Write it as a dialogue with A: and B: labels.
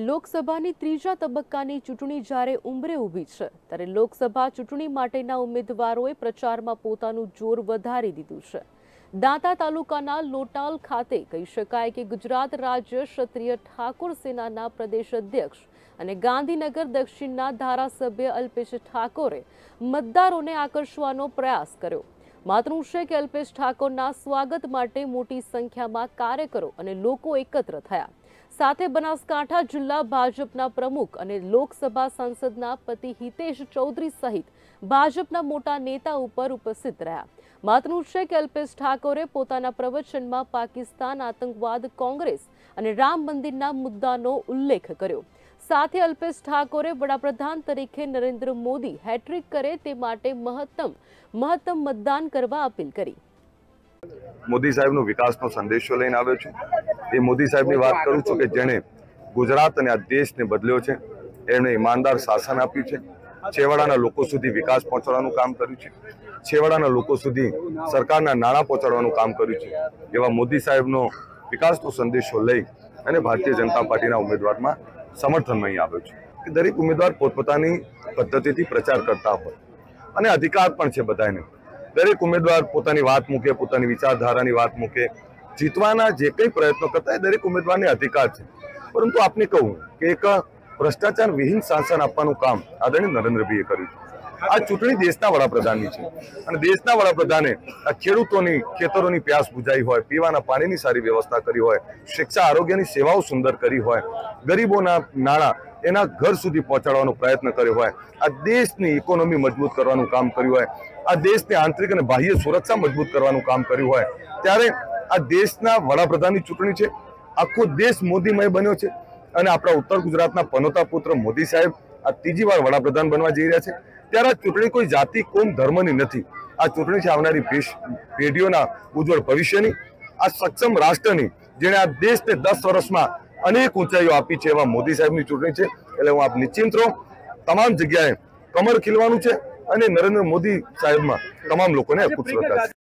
A: લોકસભાની ત્રીજા તબક્કાની ચૂંટણી જ્યારે ઉંબરે ઊભી છે ત્યારે લોકસભા ચૂંટણી માટેના ઉમેદવારોએ પ્રચારમાં પોતાનું જોર વધારી દીધું છે। દાંતા તાલુકાના લોટાલ ખાતે કહી શકાય કે ગુજરાત રાજ્ય ક્ષત્રિય ઠાકોર સેનાના પ્રદેશ અધ્યક્ષ અને ગાંધીનગર દક્ષિણના ધારાસભ્ય અલ્પેશ ઠાકોરે મતદારોને આકર્ષવાનો પ્રયાસ કર્યો। માતૃ છે કે અલ્પેશ ઠાકોરના સ્વાગત માટે મોટી સંખ્યામાં કાર્યકરો અને લોકો એકત્ર થયા। સાથે બનાસકાંઠા જિલ્લા ભાજપના પ્રમુખ અને લોકસભા સાંસદના પતિ હિતેશ ચૌધરી સહિત ભાજપના મોટા નેતા ઉપર ઉપસ્થિત રહ્યા। માતૃ છે કે અલ્પેશ ઠાકોરે પોતાના પ્રવચનમાં પાકિસ્તાન, આતંકવાદ, કોંગ્રેસ અને રામ મંદિરના મુદ્દાનો ઉલ્લેખ કર્યો। સાથે અલ્પેશ ઠાકોરે વડાપ્રધાન તરીકે નરેન્દ્ર મોદી હેટ્રિક કરે તે માટે મહત્તમ મતદાન કરવા અપીલ કરી।
B: મોદી સાહેબનો વિકાસનો સંદેશો લઈને આવ્યો છું। એ મોદી સાહેબની વાત કરું છું કે જેણે ગુજરાત અને આ દેશને બદલ્યો છે, એમણે ઈમાનદાર શાસન આપ્યું છે, છેવાડાના લોકો સુધી વિકાસ પહોંચાડવાનું કામ કર્યું છે, છેવાડાના લોકો સુધી સરકારના નાણાં પહોંચાડવાનું કામ કર્યું છે। એવા મોદી સાહેબનો વિકાસનો સંદેશો લઈ અને ભારતીય જનતા પાર્ટીના ઉમેદવારમાં સમર્થનમાં અહીં આવ્યો છું કે દરેક ઉમેદવાર પોતપોતાની પદ્ધતિથી પ્રચાર કરતા હોય અને અધિકાર પણ છે બધાને। દરેક ઉમેદવાર પોતાની વાત મૂકે, પોતાની વિચારધારાની વાત મૂકે, જીતવાના જે કંઈ પ્રયત્નો કરતા એ દરેક ઉમેદવારને અધિકાર છે। પરંતુ આપને કહું કે એક ભ્રષ્ટાચાર વિહીન શાસન આપવાનું કામ આદરણીય નરેન્દ્રભાઈએ કર્યું છે। આ ચૂંટણી દેશના વડાપ્રધાનની છે અને દેશના વડાપ્રધાને આ ખેડૂતોની ખેતરોની પ્યાસ બુજાઈ હોય, પીવાના પાણીની સારી વ્યવસ્થા કરી હોય, શિક્ષા આરોગ્યની સેવાઓ સુંદર કરી હોય, ગરીબોના નાણાં એના ઘર સુધી પહોંચાડવાનો પ્રયત્ન કર્યો હોય, આ દેશની ઇકોનોમી મજબૂત કરવાનું કામ કર્યું હોય, આ દેશની આંતરિક અને બાહ્ય સુરક્ષા મજબૂત કરવાનું કામ કર્યું હોય, ત્યારે આ દેશના વડાપ્રધાનની ચૂંટણી છે। આખો દેશ મોદીમય બન્યો છે અને આપણા ઉત્તર ગુજરાતના પનોતા પુત્ર મોદી સાહેબ આ ત્રીજી વાર વડાપ્રધાન બનવા જઈ રહ્યા છે। ત્યારે આ ચૂંટણી કોઈ જાતિ, કોમ, ધર્મની નથી। આ ચૂંટણી છે આવનારી પેઢીઓના ઉજ્જવળ ભવિષ્યની, આ સક્ષમ રાષ્ટ્રની, જેણે આ દેશને 10 વર્ષમાં અનેક ઊંચાઈઓ આપી છે, એવા મોદી સાહેબની ચૂંટણી છે। એટલે હું આપ નિશ્ચિંત રહો, તમામ જગ્યાએ કમર ખીલવાનું છે અને નરેન્દ્ર મોદી સાહેબમાં તમામ લોકોને અકૂટ શ્રદ્ધા છે।